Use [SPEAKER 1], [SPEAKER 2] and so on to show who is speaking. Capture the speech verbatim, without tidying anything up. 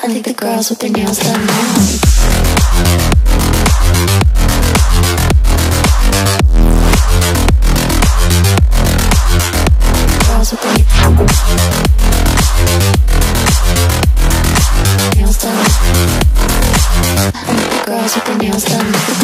[SPEAKER 1] I think the girls with their nails done now. Girls with their nails done. I think the girls with their nails done.